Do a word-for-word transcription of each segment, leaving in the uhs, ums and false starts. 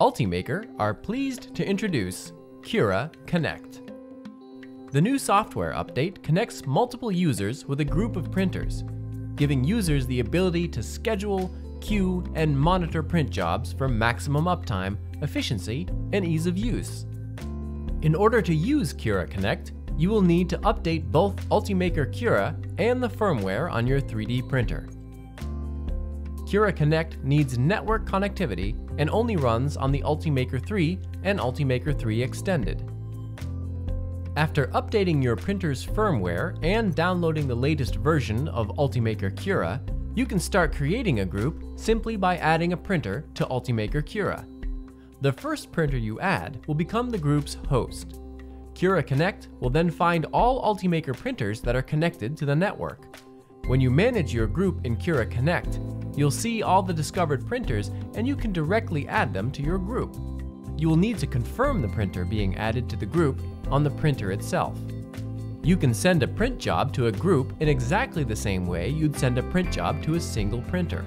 Ultimaker are pleased to introduce Cura Connect. The new software update connects multiple users with a group of printers, giving users the ability to schedule, queue, and monitor print jobs for maximum uptime, efficiency, and ease of use. In order to use Cura Connect, you will need to update both Ultimaker Cura and the firmware on your three D printer. Cura Connect needs network connectivity and only runs on the Ultimaker three and Ultimaker three Extended. After updating your printer's firmware and downloading the latest version of Ultimaker Cura, you can start creating a group simply by adding a printer to Ultimaker Cura. The first printer you add will become the group's host. Cura Connect will then find all Ultimaker printers that are connected to the network. When you manage your group in Cura Connect, you'll see all the discovered printers and you can directly add them to your group. You will need to confirm the printer being added to the group on the printer itself. You can send a print job to a group in exactly the same way you'd send a print job to a single printer.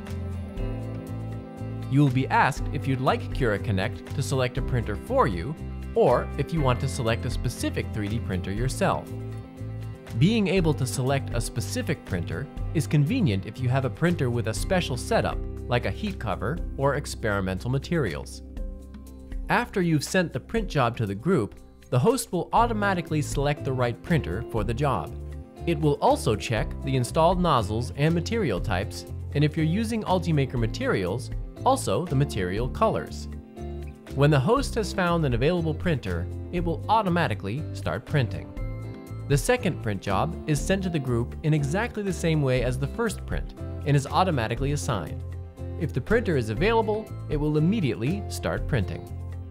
You will be asked if you'd like Cura Connect to select a printer for you, or if you want to select a specific three D printer yourself. Being able to select a specific printer is convenient if you have a printer with a special setup, like a heat cover or experimental materials. After you've sent the print job to the group, the host will automatically select the right printer for the job. It will also check the installed nozzles and material types, and if you're using Ultimaker materials, also the material colors. When the host has found an available printer, it will automatically start printing. The second print job is sent to the group in exactly the same way as the first print and is automatically assigned. If the printer is available, it will immediately start printing.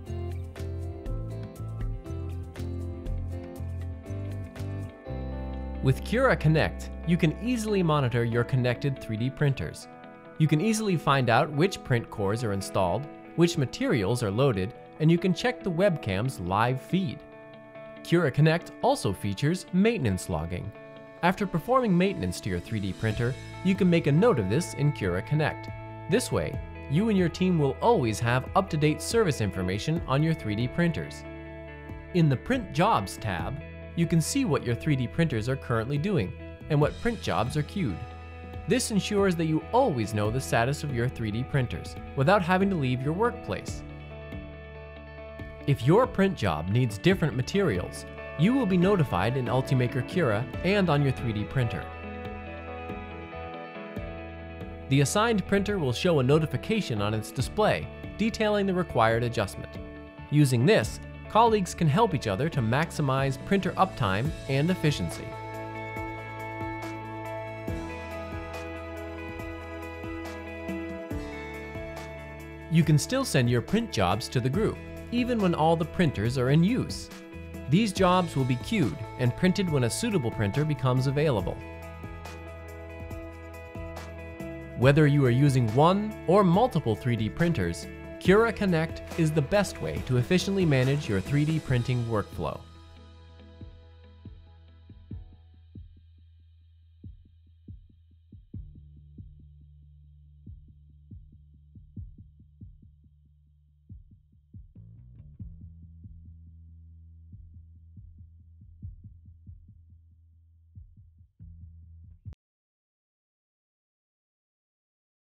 With Cura Connect, you can easily monitor your connected three D printers. You can easily find out which print cores are installed, which materials are loaded, and you can check the webcam's live feed. Cura Connect also features maintenance logging. After performing maintenance to your three D printer, you can make a note of this in Cura Connect. This way, you and your team will always have up-to-date service information on your three D printers. In the Print Jobs tab, you can see what your three D printers are currently doing and what print jobs are queued. This ensures that you always know the status of your three D printers without having to leave your workplace. If your print job needs different materials, you will be notified in Ultimaker Cura and on your three D printer. The assigned printer will show a notification on its display detailing the required adjustment. Using this, colleagues can help each other to maximize printer uptime and efficiency. You can still send your print jobs to the group, even when all the printers are in use. These jobs will be queued and printed when a suitable printer becomes available. Whether you are using one or multiple three D printers, Cura Connect is the best way to efficiently manage your three D printing workflow.